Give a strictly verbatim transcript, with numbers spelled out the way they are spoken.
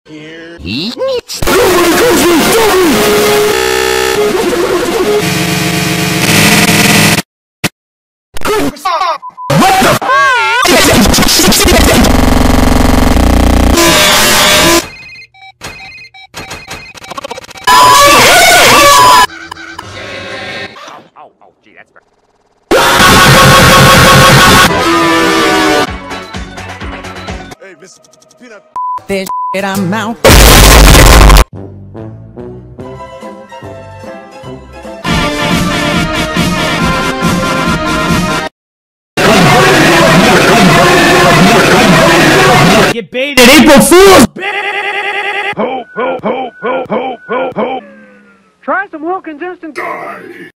Here. Oh, oh, gee, that's very... Hey, Mister Peanut. This shit, I'm out. Get baited, April Fool's! Ho, ho, ho, ho, ho, ho, ho! Try some Wilkins Instant. Die.